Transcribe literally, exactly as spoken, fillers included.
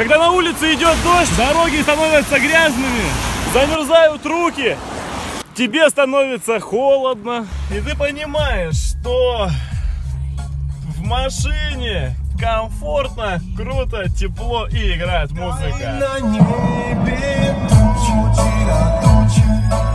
Когда на улице идет дождь, дороги становятся грязными, замерзают руки, тебе становится холодно, и ты понимаешь, что в машине комфортно, круто, тепло и играет музыка. На небе тучи, тучи, тучи.